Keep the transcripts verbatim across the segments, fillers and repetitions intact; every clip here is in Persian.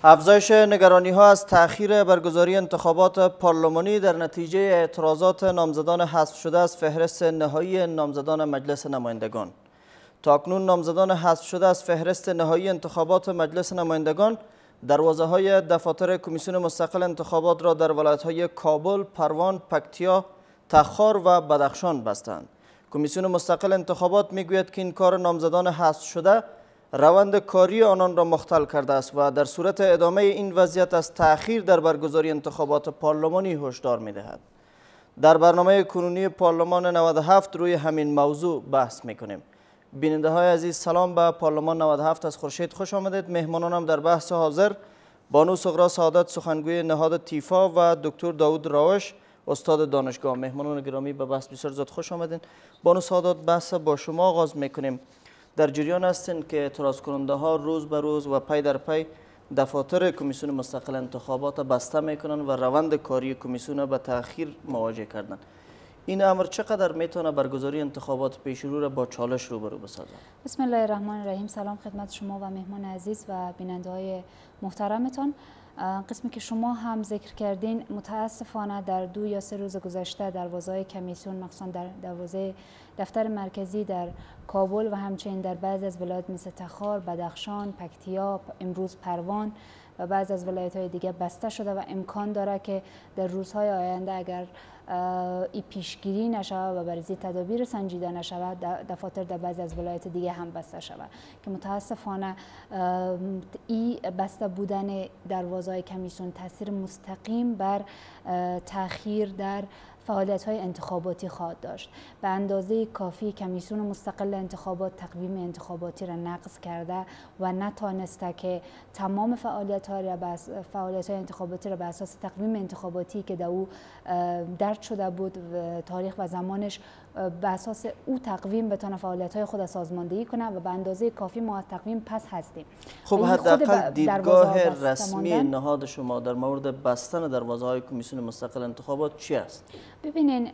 افزایش نگرانی‌ها از تأخیر برگزاری انتخابات پارلمانی در نتیجه اعتراضات نامزدان حذف شده از فهرست نهایی نامزدان مجلس نمایندگان. تاکنون نامزدان حذف شده از فهرست نهایی انتخابات مجلس نمایندگان دروازه‌های دفاتر کمیسیون مستقل انتخابات را در ولایت‌های کابل، پروان، پکتیا، تخار و بدخشان بستند. کمیسیون مستقل انتخابات میگوید که این کار نامزدان حذف شده روند کاری آنان را مختل کرده است و در صورت ادامه این وضعیت از تأخیر در برگزاری انتخابات پارلمانی هشدار می‌دهد. در برنامه کنونی پارلمان نود و هفت روی همین موضوع بحث می‌کنیم. بیننده های عزیز، سلام به پارلمان نود و هفت از خورشید خوش آمدید. مهمانانم در بحث حاضر بانو صغرا سعادت، سخنگوی نهاد تیفا، و دکتر داود راوش، استاد دانشگاه. مهمانان گرامی به بحث بسیار زیاد خوش آمدین. بانو سعادت، بحث با شما آغاز میکنیم. در جریان هستین که اعتراض کننده ها روز به روز و پی در پی دفاتر کمیسیون مستقل انتخابات بسته میکنن و روند کاری کمیسیون به تأخیر مواجه کردن. این امر چقدر میتونه برگزاری انتخابات پیش رو را با چالش روبرو بسازد؟ بسم الله الرحمن الرحیم. سلام خدمت شما و مهمان عزیز و بیننده های محترمتان. قسمی که شما هم ذکر کردین، متاسفانه در دو یا سه روز گذشته دروازه‌های کمیسیون، مخصوصا در دروازه دفتر مرکزی در کابل و همچنین در بعضی از ولایت مثل تخار، بدخشان، پکتیا، امروز پروان و بعضی از ولایت‌های دیگه بسته شده و امکان داره که در روزهای آینده اگر ای پیشگیری نشود و بررسی تدابیر سنجیده نشود، دفاتر در بعضی از ولایت دیگه هم بسته شود که متاسفانه ای بسته بودن دروازه‌های کمیسیون تاثیر مستقیم بر تأخیر در فعالیت‌های انتخاباتی خواهد داشت. به اندازه کافی کمیسیون مستقل انتخابات تقویم انتخاباتی را نقض کرده و نتانسته که تمام فعالیت‌ها را بس فعالیت‌های انتخاباتی را به اساس تقویم انتخاباتی که در او درج شده بود و تاریخ و زمانش، به اساس او تقویم بتونه فعالیت‌های خود سازماندهی کنه و به اندازه کافی ما از تقویم پس هستیم. خب حداقل دیدگاه رسمی نهاد شما در مورد بستن دروازه‌های کمیسیون مستقل انتخابات چی است؟ ببینین،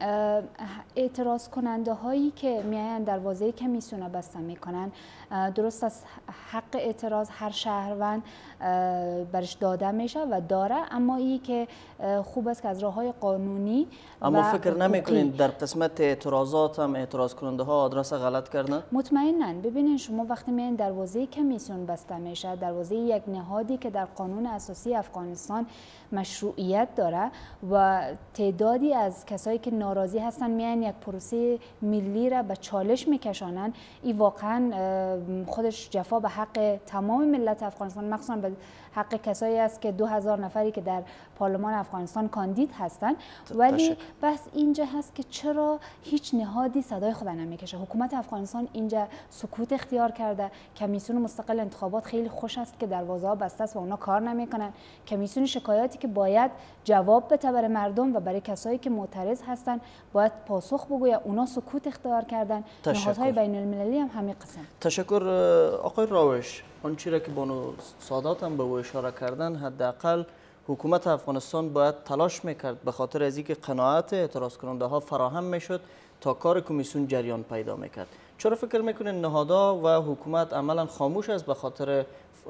اعتراض کننده هایی که میاین دروازه کمیسیون بسته میکنن، درست از حق اعتراض هر شهروند برش داده میشه و داره، اما ای که خوب است که از راه های قانونی. اما فکر نمیکنین در قسمت اعتراضات هم اعتراض کننده ها آدرس غلط کردن؟ مطمئناً. ببینین، شما وقتی میاین دروازه کمیسیون بسته میشه، دروازه یک نهادی که در قانون اساسی افغانستان مشروعیت داره و تعدادی از کسایی که ناراضی هستن میان یک پروسه ملی را به چالش میکشانن، این واقعا خودش جفا به حق تمام ملت افغانستان، مخصوصا به حق کسایی است که دو هزار نفری که در پارلمان افغانستان کاندید هستند. ولی بحث اینجا هست که چرا هیچ نهادی صدای خود نمیکشه. حکومت افغانستان اینجا سکوت اختیار کرده. کمیسیون مستقل انتخابات خیلی خوش است که دروازه‌ها بسته است و اونا کار نمیکنن. کمیسیون شکایاتی که باید جواب بده برای مردم و برای کسایی که معترض هستند باید پاسخ بگوید، اونا سکوت اختیار کردن. نهادهای بین المللی هم همین قسم. تشکر آقای راوش. آنچه را که بانو سادات هم به او اشاره کردن، حداقل حکومت افغانستان باید تلاش میکرد به خاطر از اینکه قناعت اعتراض کننده ها فراهم میشد تا کار کمیسیون جریان پیدا میکرد. چرا فکر میکنین نهادها و حکومت عملا خاموش است به خاطر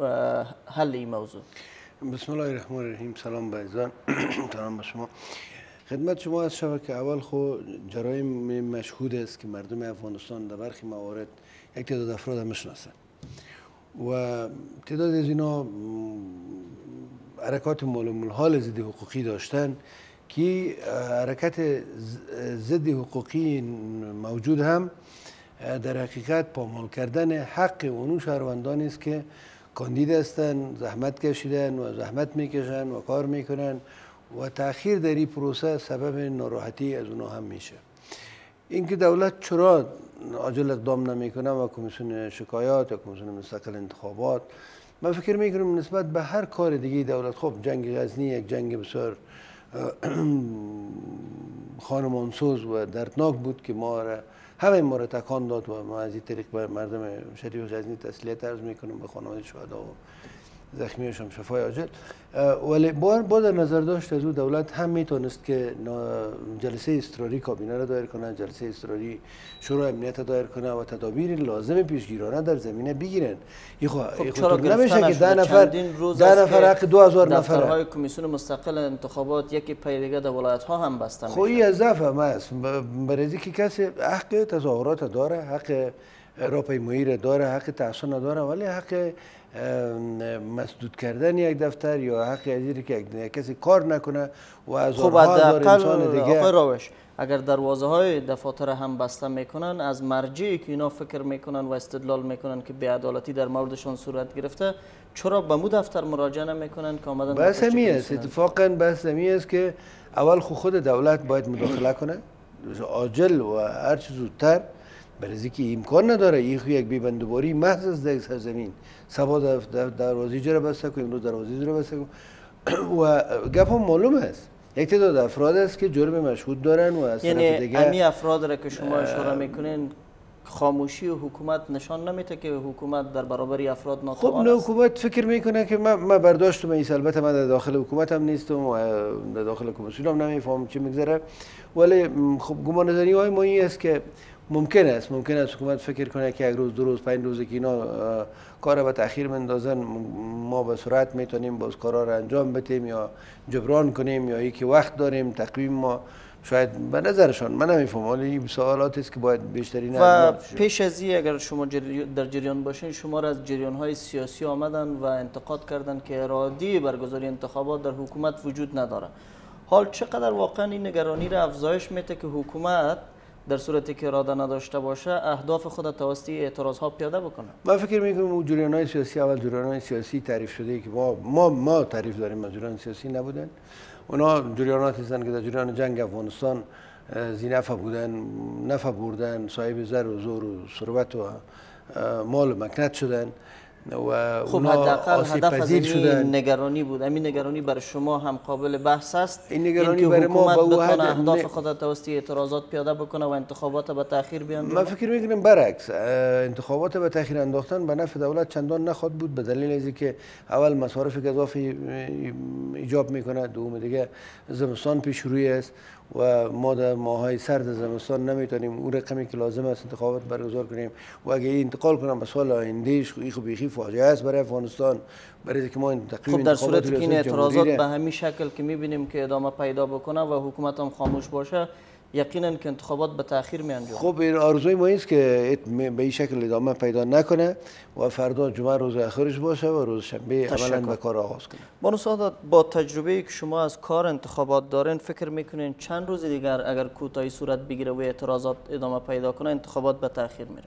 حل این موضوع؟ بسم الله الرحمن الرحیم. سلام به عزیزان. سلام به شما. خدمت شما از شود که اول خو جرایم مشهود است که مردم افغانستان در برخی موارد یک تعداد افراد میشناسند و تعداد از اینا حرکات معلوم الحال ضد حقوقی داشتن که حرکت ضد حقوقی موجود هم در حقیقت پامال کردن حق اونو شهروندانی است که کاندید هستند، زحمت کشیدن و زحمت میکشن و کار میکنن و تأخیر در این پروسه سبب ناراحتی از اونها هم میشه. اینکه دولت چرا عاجل اقدام نمیکنه و کمیسیون شکایات یا کمیسیون مستقل انتخابات، من فکر میکنم نسبت به هر کار دیگه دولت، خب جنگ غزنی یک جنگ بسیار خانمانسوز و دردناک بود که ما را همه ما را تکان داد و ما از این طریق به مردم شریف غزنی تسلیت عرض میکنم، به خانواده شهدا و زخمیاش هم شفای عاجل. ولی با با در نظر داشت از او دولت هم میتونست که جلسه اضطراری کابینه را دایر کنه، جلسه اضطراری شورای امنیت را دایر کنه و تدابیر لازم پیشگیرانه در زمینه بگیرن. این خب چرا نمیشه که ده نفر ده نفر حق دو هزار نفر دفترهای کمیسیون مستقل انتخابات یکی پی دیگه در ولایت ها هم بسته میشه. خب این از ضعف هم است. برای اینکه کسی حق تظاهرات داره، حق راهپیمایی را داره، حق تحصیل داره، ولی حق مسدود کردن یک دفتر یا حق ازیری که کسی کار نکنه و از خب حداقل انسان دیگه آقای راوش اگر دروازه های دفاتر هم بسته میکنن از مرجعی که اینا فکر میکنن و استدلال میکنن که بی‌عدالتی در موردشان صورت گرفته چرا به مو دفتر مراجعه نمیکنن که آمدن؟ بس همی است، اتفاقا بس همی است که اول خود دولت باید مداخله کنه عاجل و هر چه زودتر، برای اینکه امکان نداره این یک بی‌بندوباری محض از در سرزمین سبا دروازه جره بسته کنیم، امروز دروازه جره بسته کنیم و گپ هم معلوم است یک تعداد افراد است که جرم مشهود دارن و از طرف یعنی دیگه امی افراد را که شما اشاره میکنین خاموشی و حکومت نشان نمیده که حکومت در برابر افراد ناتوان خب است؟ نه حکومت فکر میکنه که من ما برداشتم این البته من در داخل حکومت هم نیستم و در داخل کمیسیون هم نمیفهمم چی میگذره، ولی خب گمان نظری های ما این است که ممکن است ممکن است حکومت فکر کنه که یک روز دو روز پنج روز که اینا کار به تاخیر مندازن ما به سرعت میتونیم باز کارا را انجام بدیم یا جبران کنیم یا یکی وقت داریم تقویم ما شاید به نظرشان من نمیفهمم، ولی این سوالاتی است که باید بیشتری و پیش از این اگر شما در جریان باشین شما را از جریان های سیاسی آمدن و انتقاد کردن که ارادی برگزاری انتخابات در حکومت وجود نداره. حال چقدر واقعا این نگرانی را افزایش میده که حکومت در صورتی که اراده نداشته باشه اهداف خود توسط اعتراض ها پیاده بکنه؟ من فکر میکنم اون جریان های سیاسی اول جریان های سیاسی تعریف شده که ما ما ما تعریف داریم از جریان سیاسی نبودن، اونا جریاناتی هستند که در جریان جنگ افغانستان زینفع بودن، نفع بردن، صاحب زر و زور و ثروت و مال و مکنت شدن و خب حداقل هدف از این نگرانی بود. همین نگرانی برای شما هم قابل بحث است؟ این نگرانی برای ما با بتونه اهداف خود توسط اعتراضات پیاده بکنه و انتخابات به تاخیر بیاندازه؟ من فکر میکنم برعکس، انتخابات به تاخیر انداختن به نفع دولت چندان نخواد بود، به دلیل از اینکه اول مصارف اضافی ایجاب میکنه، دوم دیگه زمستان پیش روی است و ما در ماهای سرد زمستان نمیتونیم اون رقمی که لازم است انتخابات برگزار کنیم و اگه انتقال کنم به سال آیندهش این خب بیخی فاجعه است برای افغانستان، برای اینکه ما تقریبا خب در صورتی که این اعتراضات به همین شکل که میبینیم که ادامه پیدا بکنه و حکومت هم خاموش باشه یقینا که انتخابات به تاخیر میانجامه. خب این آرزوی ما است که به این شکل ادامه پیدا نکنه و فردا جمعه روز آخرش باشه و روز شنبه عملا به کار آغاز کنه. بانو سعادت با تجربه که شما از کار انتخابات دارین فکر میکنین چند روز دیگر اگر کوتاهی صورت بگیره و اعتراضات ادامه پیدا کنه انتخابات به تاخیر میره؟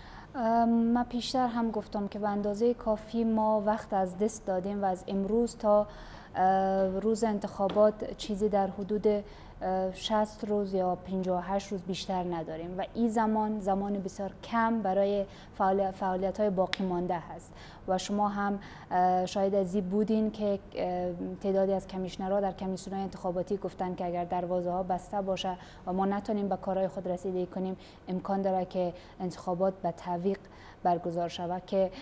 من پیشتر هم گفتم که به اندازه کافی ما وقت از دست دادیم و از امروز تا روز انتخابات چیزی در حدود شصت روز یا پنجاه و هشت روز بیشتر نداریم و این زمان زمان بسیار کم برای فعالیت های باقی مانده هست و شما هم شاید از این بودین که تعدادی از کمیشنرها در کمیسیون انتخاباتی گفتن که اگر دروازه ها بسته باشه و ما نتونیم به کارهای خود رسیدگی کنیم امکان داره که انتخابات به تعویق برگزار شود که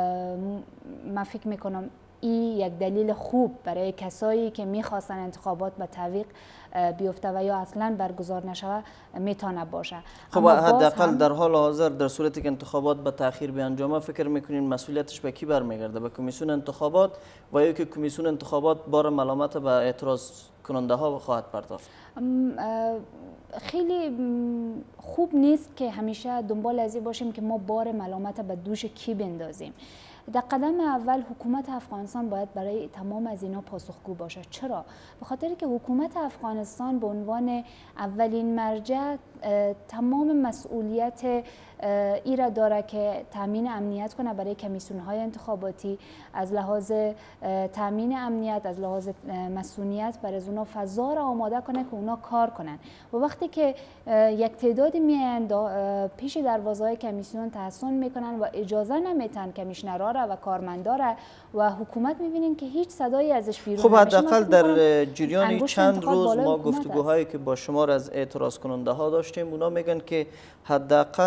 من فکر میکنم این یک دلیل خوب برای کسایی که میخواستن انتخابات به تعویق بیفته و یا اصلا برگزار نشود میتونه باشه. خب حداقل در حال حاضر در صورتی که انتخابات به تاخیر بیانجامه فکر میکنین مسئولیتش به کی برمیگرده؟ به کمیسیون انتخابات و یا که کمیسیون انتخابات بار ملامت به اعتراض کننده ها خواهد پرداخت؟ خیلی خوب نیست که همیشه دنبال از این باشیم که ما بار ملامت به دوش کی بندازیم. در قدم اول حکومت افغانستان باید برای تمام از اینا پاسخگو باشه. چرا؟ به خاطر که حکومت افغانستان به عنوان اولین مرجع تمام مسئولیت ای را داره که تامین امنیت کنه برای کمیسیون‌های انتخاباتی، از لحاظ تامین امنیت، از لحاظ مسئولیت برای از اونا فضا را آماده کنه که اونا کار کنن و وقتی که یک تعدادی میایند پیش دروازه‌های کمیسیون تحصیل میکنن و اجازه نمیتن کمیشنرها را و کارمندا را و حکومت میبینین که هیچ صدایی ازش بیرون خب حداقل در جریان چند روز ما گفتگوهایی که با شمار از اعتراض کننده ها داشتیم اونا میگن که حداقل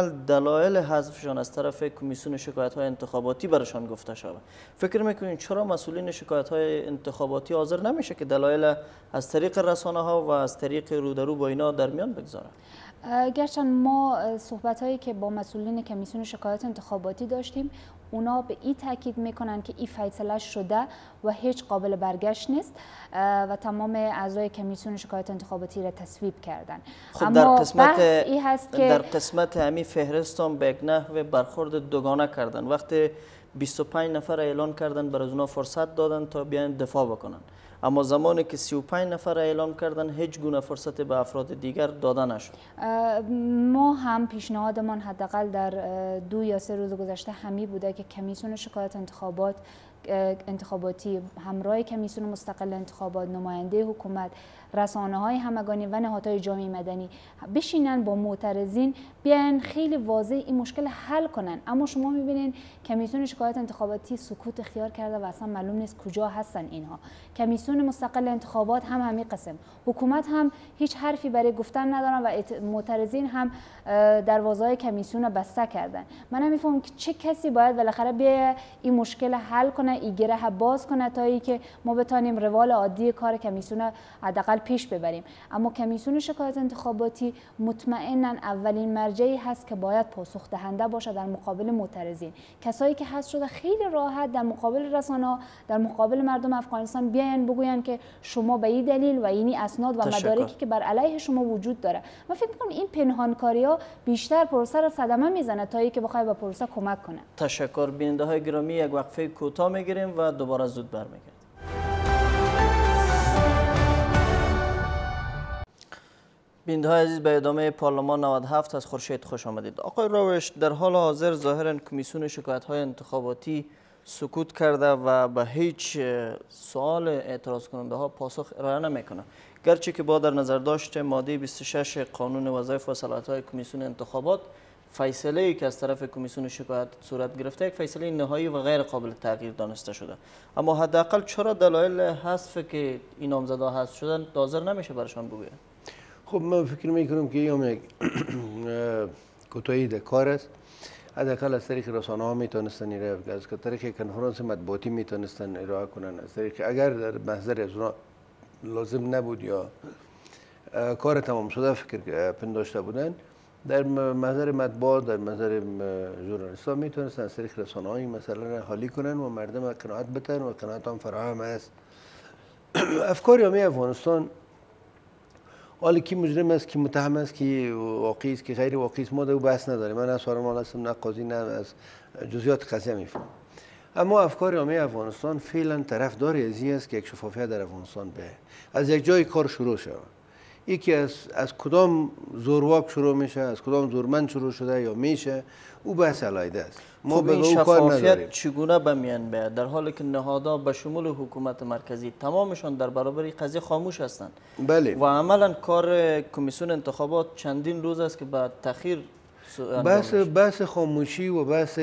دلایل حذفشان از طرف کمیسیون شکایت‌های انتخاباتی برشان گفته شود. فکر میکنین چرا مسئولین شکایت‌های انتخاباتی حاضر نمیشه که دلایل از طریق رسانه‌ها و از طریق رودرو با اینا در میان بگذارن؟ گرچند ما صحبت هایی که با مسئولین کمیسیون شکایت انتخاباتی داشتیم، اونا به این تاکید میکنن که این فیصله شده و هیچ قابل برگشت نیست و تمام اعضای کمیسیون شکایت انتخاباتی را تصویب کردن. خب اما در قسمت ای هست که در قسمت همین فهرست هم به یک نحو برخورد دوگانه کردن. وقتی بیست و پنج نفر اعلان کردن، برای اونا فرصت دادن تا بیان دفاع بکنن، اما زمانی که سی و پنج نفر اعلان کردن هیچ گونه فرصت به افراد دیگر داده نشد. ما هم پیشنهادمان حداقل در دو یا سه روز گذشته همی بوده که کمیسیون شکایت انتخابات انتخاباتی همراه کمیسیون مستقل انتخابات، نماینده حکومت، رسانه های همگانی و نهادهای جامعه مدنی بشینن با معترضین، بیان خیلی واضح این مشکل حل کنن. اما شما میبینین کمیسیون شکایت انتخاباتی سکوت اختیار کرده و اصلا معلوم نیست کجا هستن اینها. کمیسیون مستقل انتخابات هم همین قسم، حکومت هم هیچ حرفی برای گفتن ندارن و معترضین هم دروازه‌های کمیسیون بسته کردن. من نمیفهمم که چه کسی باید بالاخره بیاد این مشکل حل کنه، این گره باز کنه تا ای که ما بتونیم روال عادی کار کمیسیون حداقل پیش ببریم. اما کمیسیون شکایت انتخاباتی مطمئناً اولین مرجعی هست که باید پاسخ دهنده باشه در مقابل معترضین. کسایی که هست شده خیلی راحت در مقابل رسانه‌ها، در مقابل مردم افغانستان بیان بگوین که شما به این دلیل و اینی اسناد و مدارکی که بر علیه شما وجود داره. من فکر می‌کنم این پنهانکاری‌ها بیشتر پروسه را صدمه میزنه تا اینکه بخواد به پروسه کمک کنه. تشکر. بیننده‌های گرامی، یک وقفه کوتاه میگیریم و دوباره زود برمیگردیم. بیننده‌های عزیز، به ادامه پارلمان نود و هفت از خورشید خوش آمدید. آقای راوش، در حال حاضر ظاهراً کمیسیون شکایت‌های انتخاباتی سکوت کرده و به هیچ سوال اعتراض کننده ها پاسخ ارائه نمیکنه، گرچه که با در نظر داشت ماده بیست و شش قانون وظایف و صلاحیت‌های کمیسیون انتخابات، فیصله‌ای که از طرف کمیسیون شکایت صورت گرفته یک فیصله نهایی و غیر قابل تغییر دانسته شده. اما حداقل چرا دلایل حذف که این نامزدها حذف شدن حاضر نمیشه برشان بگوید؟ خب من فکر میکنم که این یک کوتاهی در کار است. حداقل از طریق رسانه ها میتونستن ایره، از طریق کنفرانس مطبوعاتی میتونستن ارائه کنن، از طریق اگر در محضر از اونا لازم نبود یا کار تمام شده فکر پنداشته بودن، در محضر مطبوعات، در محضر ژورنالیست ها میتونستن از طریق رسانه های مثلا حالی کنن و مردم قناعت بتن و قناعت هم فراهم است. افکار عامه افغانستان، حالا کی مجرم است، کی متهم است، کی واقعی است، کی غیر واقعی است، ما در بحث نداریم. من از فرمان هستم، نه قاضی، نه از جزئیات قضیه میفهمم. اما افکار عامه افغانستان فعلا طرفدار از این است که یک شفافیت در افغانستان به از یک جای کار شروع شود. یکی از از کدام زورواک شروع میشه، از کدام زورمند شروع شده یا میشه، او بحث علیحده است. ما به این شفافیت چگونه به میان بیاید در حالی که نهادها به شمول حکومت مرکزی تمامشان در برابر قضیه خاموش هستند؟ بله. و عملا کار کمیسیون انتخابات چندین روز است که بعد تاخیر بحث بحث خاموشی و بحث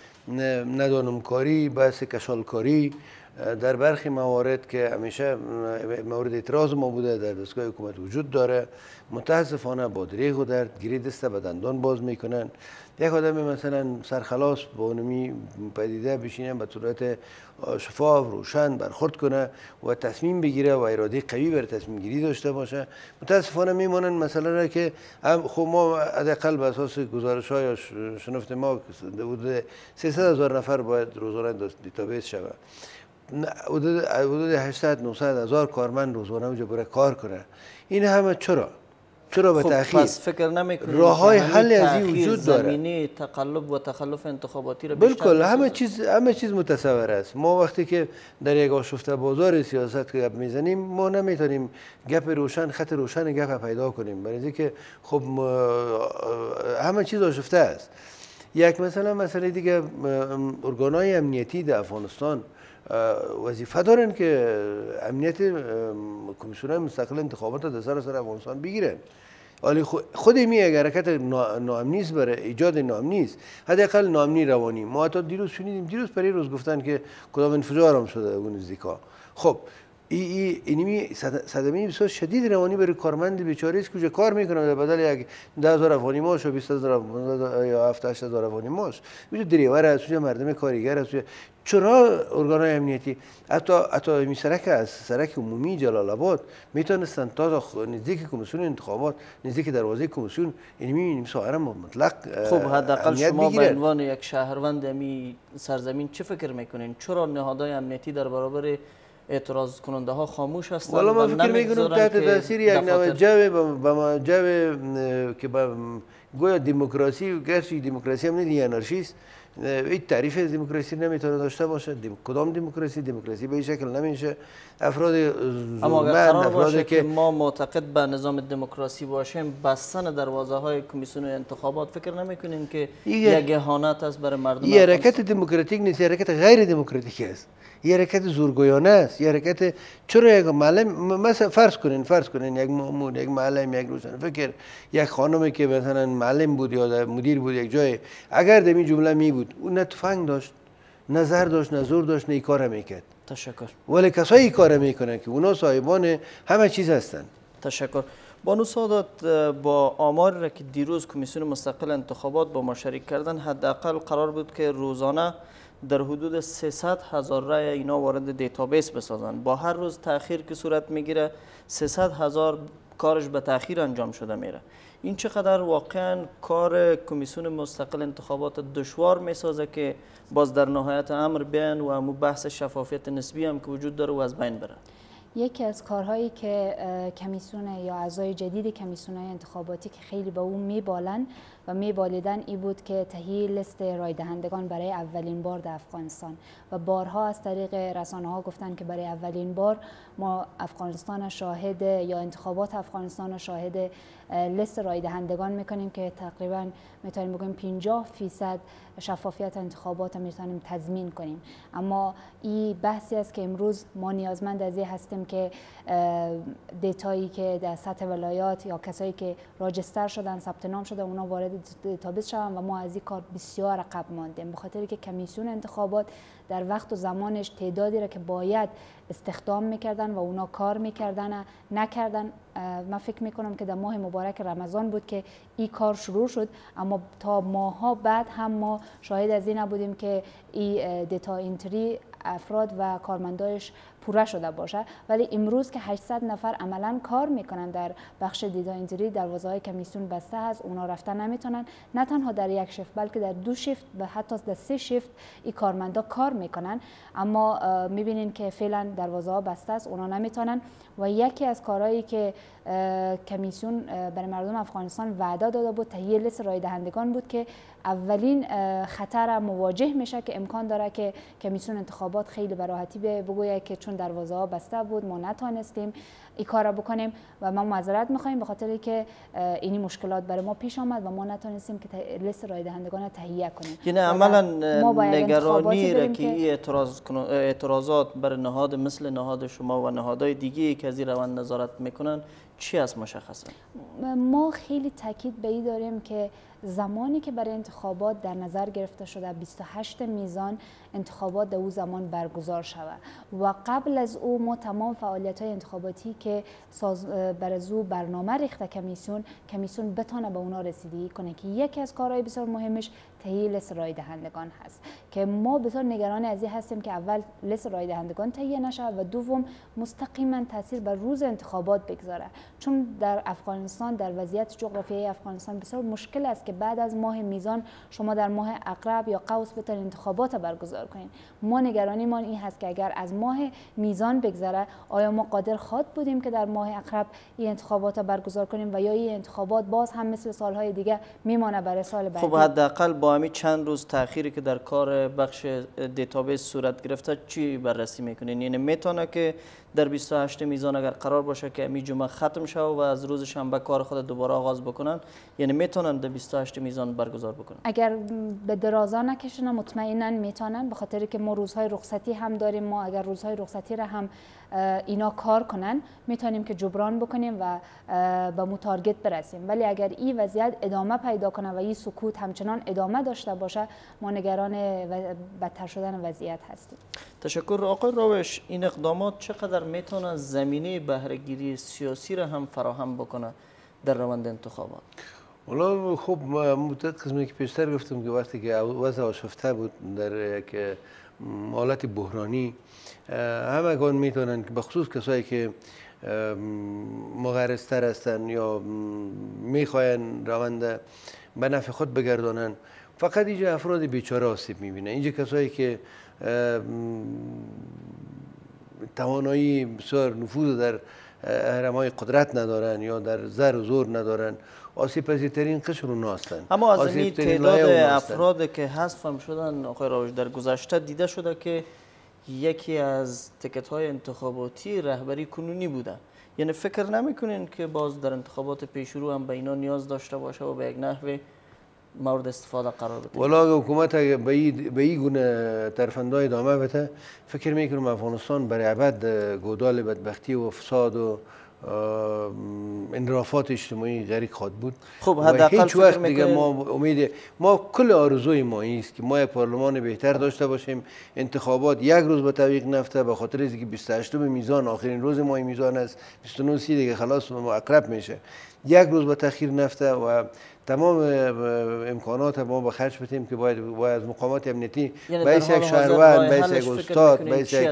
ندانمکاری، بحث کشالکاری در برخی موارد که همیشه مورد اعتراض ما بوده در دستگاه حکومت وجود داره. متاسفانه با دریغ و درد گیری دست به دندان باز میکنن. یک آدم مثلا سرخلاص با اونمی پدیده بشینه به صورت شفاف روشن برخورد کنه و تصمیم بگیره و اراده قوی بر تصمیم گیری داشته باشه، متاسفانه میمونن مثلا که خب ما حداقل به اساس گزارش های یا شنفت ما حدود سیصد هزار نفر باید روزانه دیتابیس شود، حدود هشتصد نهصد هزار کارمند روزانه اونجا برای کار کنه. این همه چرا؟ چرا به تأخیر؟ پس فکر نمی‌کنید راه‌های حل از این وجود داره؟ زمینه تقلب و تخلف انتخاباتی را بالکل همه چیز همه چیز متصور است. ما وقتی که در یک آشفته بازار سیاست گپ میزنیم، ما نمیتونیم گپ روشن، خط روشن گپ پیدا کنیم، برای اینکه خب همه چیز آشفته است. یک مثلا مسئله دیگه، ارگان‌های امنیتی در افغانستان وظیفه دارن که امنیت کمیسیون مستقل انتخابات در سراسر افغانستان بگیرن. ولی خود می اگر حرکت ناامنی است برای ایجاد ناامنی است، حداقل ناامنی روانی. ما حتی دیروز شنیدیم، دیروز پری روز گفتن که کدام انفجار هم شده اون نزدیکا. خب ای ای اینمی صدمه بسیار شدید روانی برای کارمند بیچاره است که کار میکنه در بدل یک ده هزار افغانی معاش و بیست هزار یا هفت هشت هزار افغانی معاش. میشه دریور است، مردم کارگر است. چرا ارگانهای امنیتی حتی حتی می سرک از سرک عمومی جلال آباد میتونستن تا نزدیک کمیسیون انتخابات، نزدیک دروازه کمیسیون اینمی این سایر مطلق خب حداقل شما به عنوان یک شهروند امی سرزمین چه فکر میکنین؟ چرا نهادهای امنیتی در برابر اعتراض کننده ها خاموش هستند؟ والا ما فکر میکنم تحت تاثیر یک نوع جو با جو که با گویا دموکراسی، گرچه دموکراسی هم نیست، انارشیست، هیچ تعریف از دموکراسی نمیتونه داشته باشه. کدام دموکراسی؟ دموکراسی به این شکل نمیشه. افراد زورمند، افرادی که ما معتقد به نظام دموکراسی باشیم، بستن دروازه های کمیسیون انتخابات فکر نمیکنیم که یک اهانت است برای مردم؟ این حرکت دموکراتیک نیست، حرکت غیر دموکراتیک است. یه حرکت زورگویانه است. یه حرکت چرا یک معلم مثلا فرض کنین فرض کنین یک مأمور، یک معلم، یک روشنفکر، یک خانمی که مثلا معلم بود یا مدیر بود یک جای، اگر در این جمله می بود اون نه تفنگ داشت، نه زر داشت، نه زور داشت، نه این کار میکرد. تشکر. ولی کسایی این کار میکنن که اونا صاحبان همه چیز هستن. تشکر. بانو سعادت، با آماری را که دیروز کمیسیون مستقل انتخابات با ما شریک کردن، حداقل قرار بود که روزانه در حدود سیصد هزار رای اینا وارد دیتابیس بسازن. با هر روز تأخیر که صورت میگیره سیصد هزار کارش به تأخیر انجام شده میره. این چقدر واقعا کار کمیسیون مستقل انتخابات دشوار میسازه که باز در نهایت امر بیان و همون بحث شفافیت نسبی هم که وجود داره و از بین بره؟ یکی از کارهایی که کمیسیون یا اعضای جدید کمیسیون انتخاباتی که خیلی به اون میبالن و میبالیدن ای بود که تهیه لیست رای دهندگان برای اولین بار در افغانستان و بارها از طریق رسانه ها گفتن که برای اولین بار ما افغانستان شاهد یا انتخابات افغانستان شاهد لیست رای دهندگان میکنیم که تقریبا میتونیم بگیم پنجاه فیصد شفافیت انتخابات میتونیم تضمین کنیم. اما این بحثی است که امروز ما نیازمند از این هستیم که دیتایی که در سطح ولایات یا کسایی که راجستر شدن، ثبت نام شده، اونا وارد دیتابیس شدن و ما از این کار بسیار عقب ماندیم، به خاطر که کمیسیون انتخابات در وقت و زمانش تعدادی را که باید استخدام میکردن و اونا کار میکردن نکردن. من فکر میکنم که در ماه مبارک رمضان بود که این کار شروع شد، اما تا ماها بعد هم ما شاهد از این نبودیم که این دیتا انتری افراد و کارمندایش پوره شده باشه. ولی امروز که هشتصد نفر عملا کار میکنن در بخش دیتا انتری، دروازه‌های کمیسیون بسته هست، اونا رفتن نمیتونن، نه تنها در یک شیفت بلکه در دو شیفت و حتی در سه شیفت این کارمندا کار میکنن، اما میبینین که فعلا دروازه‌ها بسته است، اونا نمیتونن. و یکی از کارهایی که کمیسیون برای مردم افغانستان وعده داده بود تهیه لیست رای دهندگان بود که اولین خطر مواجه میشه که امکان داره که کمیسیون انتخابات خیلی به راحتی بگوید که چون دروازه ها بسته بود ما نتونستیم این کار بکنیم و ما معذرت میخوایم به خاطر که اینی مشکلات برای ما پیش آمد و ما نتونستیم که لیست رای دهندگان تهیه کنیم. یعنی عملا نگرانی را که اعتراض اعتراضات بر نهاد مثل نهاد شما و نهادهای دیگه که از این روند نظارت میکنن چی است مشخصا؟ ما خیلی تاکید به این داریم که زمانی که برای انتخابات در نظر گرفته شده بیست و هشت میزان انتخابات در او زمان برگزار شود و قبل از او ما تمام فعالیت های انتخاباتی که بر زو برنامه ریخته کمیسیون کمیسیون بتونه به اونا رسیدگی کنه که یکی از کارهای بسیار مهمش تهیه لیست رای دهندگان هست که ما بسیار نگران از این هستیم که اول لیست رای دهندگان تهیه نشه و دوم مستقیما تاثیر بر روز انتخابات بگذاره، چون در افغانستان در وضعیت جغرافیایی افغانستان بسیار مشکل است که بعد از ماه میزان شما در ماه عقرب یا قوس بتونید انتخابات برگزار کنید. ما نگرانی ما این هست که اگر از ماه میزان بگذره آیا ما قادر خواد بودیم که در ماه عقرب این انتخابات برگزار کنیم و یا این انتخابات باز هم مثل سالهای دیگه میمانه برای سال بعدی؟ خب حداقل با همین چند روز تأخیری که در کار بخش دیتابیس صورت گرفته چی بررسی میکنین؟ یعنی میتونه که در بیست و هشت میزان اگر قرار باشه که امی جمعه ختم شه و از روز شنبه کار خود دوباره آغاز بکنن، یعنی میتونن در بیست و هشت میزان برگزار بکنن؟ اگر به درازا نکشن مطمئنا میتونن، به خاطر که ما روزهای رخصتی هم داریم. ما اگر روزهای رخصتی را هم اینا کار کنن میتونیم که جبران بکنیم و به مو تارگت برسیم. ولی اگر این وضعیت ادامه پیدا کنه و این سکوت همچنان ادامه داشته باشه ما نگران بدتر شدن وضعیت هستیم. تشکر آقای راوش. این اقدامات چقدر میتونه زمینه بهره‌گیری سیاسی را هم فراهم بکنه در روند انتخابات؟ والا خب مدت قسمی که پیشتر گفتم که وقتی که وضع آشفته بود در یک حالت بحرانی همگان میتونن که بخصوص کسایی که مغرض‌تر هستن یا میخواین روند به نفع خود بگردانن، فقط اینجا افراد بیچاره آسیب میبینن. اینجا کسایی که توانایی بسیار نفوذ در هرم‌های قدرت ندارن یا در زر و زور ندارن آسیب پذیرترین قشر اونها هستن. اما از این تعداد افراد که حذف هم شدن آقای راوش در گذشته دیده شده که یکی از تکت های انتخاباتی رهبری کنونی بوده. یعنی فکر نمیکنین که باز در انتخابات پیشرو هم به اینا نیاز داشته باشه و به یک نحوه مورد استفاده قرار بده؟ والا اگه حکومت به این گونه ترفندهای ادامه بده فکر میکنم افغانستان برای ابد گودال بدبختی و فساد و انحرافات اجتماعی غریق خواهد بود. خب حداقل هیچ وقت دیگه ما امید ما کل آرزوی ما است که ما یک پارلمان بهتر داشته باشیم. انتخابات یک روز به تعویق نفته به خاطر اینکه بیست و هشتم میزان آخرین روز ماه میزان است، بیست و نه سی دیگه خلاص اقرب میشه، یک روز به تاخیر نفته و تمام امکانات ما به خرج بدیم که باید باید از مقامات امنیتی باعث یک شهروند، باعث یک استاد، باعث یک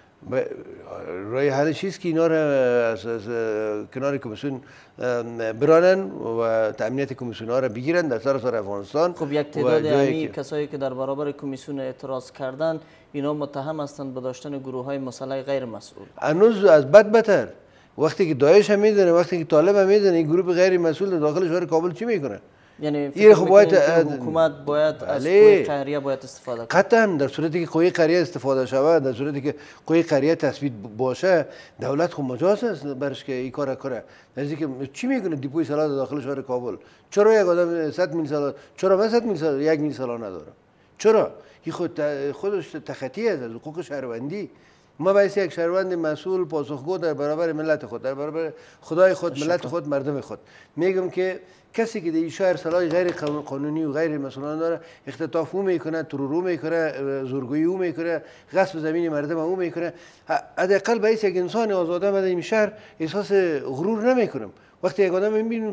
رای حل چیست که اینا را از, از کنار کمیسیون برانن و تامینیت کمیسیون ها را بگیرن در سراسر افغانستان. خب یک تعداد امی کسایی که در برابر کمیسیون اعتراض کردن اینا متهم هستند به داشتن گروه های مسلح غیر مسئول. هنوز از بد بتر وقتی که داعش هم میدونه، وقتی که طالب هم میدونه این گروه غیر مسئول داخل شهر کابل چی میکنه؟ یعنی فکر خب باید حکومت باید از قوه قهریه باید استفاده کنه. قطعا در صورتی که قوه قهریه استفاده شود، در صورتی که قوه قهریه تثبیت باشه، دولت خب مجاز است برش که این کار کنه. نزدیک که چی میکنه دیپوی سلاح داخل شهر کابل؟ چرا یک آدم صد میل سلاح، چرا من صد میل سلاح یک میل سلاح ندارم؟ چرا؟ این خود خودش تخطی است از حقوق شهروندی. ما باید یک شهروند مسئول پاسخگو در برابر ملت خود، در برابر خدای خود، ملت خود، مردم خود میگم که کسی که در شهر سلاح غیر قانونی و غیر مسئولانه داره، اختطاف او میکنه، ترور میکنه، زورگویی او میکنه، غصب زمین مردم او میکنه، حداقل باید یک انسان آزاده در این شهر احساس غرور نمیکنم. وقتی یک آدم میبینیم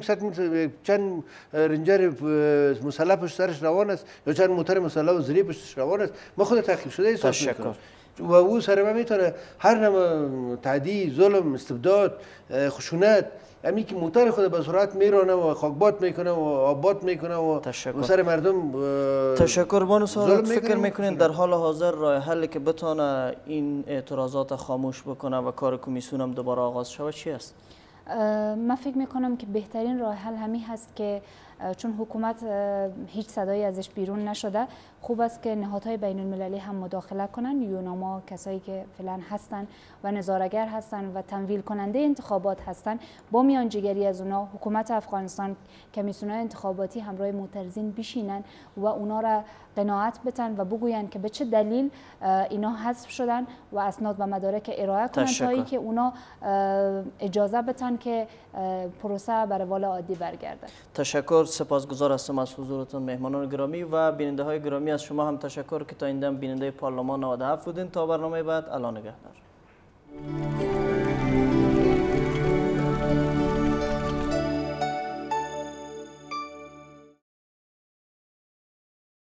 چند رنجر مسلح پشت سرش روان است یا چند موتر مسلح و زری پشتش روان است، ما خود تعقیب شده احساس میکنم و او سر ما میتونه هر نوع تعدی، ظلم، استبداد، خشونت، امی که موتر خود به سرعت میرانه و خاکبات میکنه و آباد میکنه و سر مردم تشکر. بانو سارت فکر میکنین در حال حاضر راه حلی که بتونه این اعتراضات خاموش بکنه و کار کمیسیون هم دوباره آغاز شود چی است؟ من فکر میکنم که بهترین راه حل همین هست که چون حکومت هیچ صدایی ازش بیرون نشده، خوب است که نهادهای بین المللی هم مداخله کنن. یوناما کسایی که فعلا هستن و نظاره‌گر هستن و تمویل کننده انتخابات هستن، با میانجیگری از اونا حکومت افغانستان کمیسیون‌های انتخاباتی همراه معترضین بشینن و اونا را قناعت بتن و بگوین که به چه دلیل اینا حذف شدن و اسناد و مدارک ارائه کنن تا اینکه اونا اجازه بتن که پروسه بر روال عادی برگرده. تشکر. سپاسگزار هستم از حضورتون مهمانان گرامی و بیننده های گرامی. از شما هم تشکر که تا این دم بیننده پارلمان نود و هفت بودین. تا برنامه بعد، الله نگهدار.